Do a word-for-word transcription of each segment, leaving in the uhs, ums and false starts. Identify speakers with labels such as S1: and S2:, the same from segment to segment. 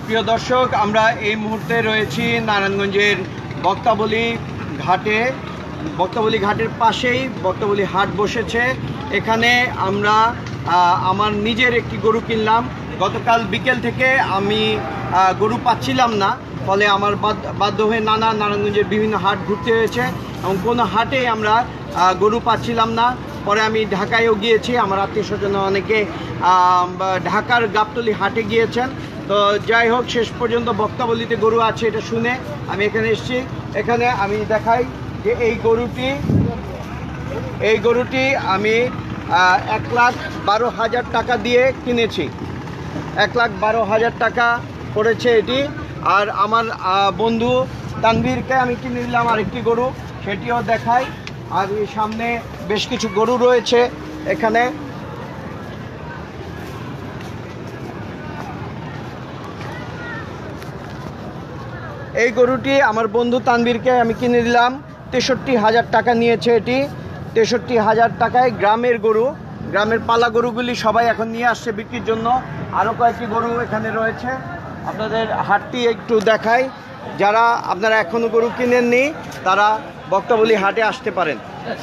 S1: প্রিয় দর্শক, আমরা এই মুহূর্তে রয়েছি নারায়ণগঞ্জের বক্তাবলী ঘাটে। বক্তাবলী ঘাটের পাশেই বক্তাবলী হাট বসেছে। এখানে আমরা আমার নিজের একটি গরু কিনলাম। গতকাল বিকেল থেকে আমি গরু পাচ্ছিলাম না, ফলে আমার বাধ্য হয়ে নানা নারায়ণগঞ্জের বিভিন্ন হাট ঘুরতে হয়েছে এবং কোনো হাটেই আমরা গরু পাচ্ছিলাম না। পরে আমি ঢাকায়ও গিয়েছি, আমার আত্মীয় স্বজন অনেকে ঢাকার গাবতলী হাটে গিয়েছেন। তো যাই হোক, শেষ পর্যন্ত বক্তাবলীতে গরু আছে এটা শুনে আমি এখানে এসেছি। এখানে আমি দেখাই যে এই গরুটি এই গরুটি আমি এক লাখ বারো হাজার টাকা দিয়ে কিনেছি। এক লাখ বারো হাজার টাকা পড়েছে এটি। আর আমার বন্ধু তানভীরকে আমি কিনে নিলাম আরেকটি গরু, সেটিও দেখাই। আর সামনে বেশ কিছু গরু রয়েছে এখানে। এই গরুটি আমার বন্ধু তানভীরকে আমি কিনে দিলাম, তেষট্টি হাজার টাকা নিয়েছে এটি। তেষট্টি হাজার টাকায় গ্রামের গরু, গ্রামের পালা গরুগুলি সবাই এখন নিয়ে আসছে বিক্রির জন্য। আরও কয়েকটি গরু এখানে রয়েছে, আপনাদের হাটটি একটু দেখাই। যারা আপনারা এখনও গরু কিনেননি তারা বক্তাবলী হাটে আসতে পারেন।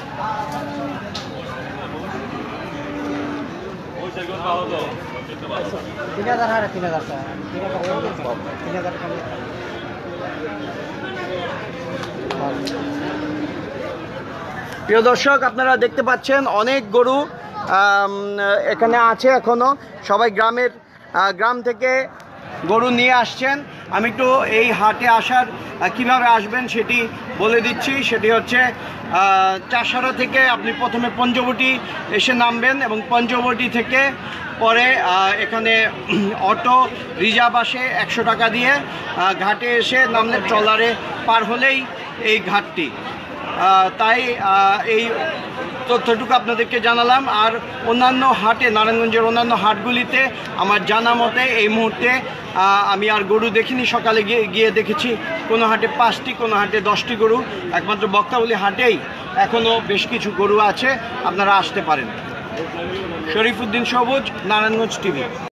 S1: প্রিয় দর্শক, আপনারা দেখতে পাচ্ছেন অনেক গরু এখানে আছে এখনো। সবাই গ্রামের গ্রাম থেকে গরু নিয়ে আসছেন। আমি একটু এই হাটে আসার কিভাবে আসবেন সেটি বলে দিচ্ছি। সেটি হচ্ছে চাষারা থেকে আপনি প্রথমে পঞ্চবটি এসে নামবেন এবং পঞ্চবটি থেকে পরে এখানে অটো রিজার্ভ আসে একশো টাকা দিয়ে। ঘাটে এসে নামলে ট্রলারে পার হলেই এই ঘাটটি। তাই এই তথ্যটুকু আপনাদেরকে জানালাম। আর অন্যান্য হাটে, নারায়ণগঞ্জের অন্যান্য হাটগুলিতে আমার জানা মতে এই মুহূর্তে আমি আর গরু দেখিনি। সকালে গিয়ে গিয়ে দেখেছি কোনো হাটে পাঁচটি, কোনো হাটে দশটি গরু। একমাত্র বক্তাবলী হাটেই এখনও বেশ কিছু গরু আছে, আপনারা আসতে পারেন। শরীফউদ্দিন সবুজ, নারায়ণগঞ্জ টিভি।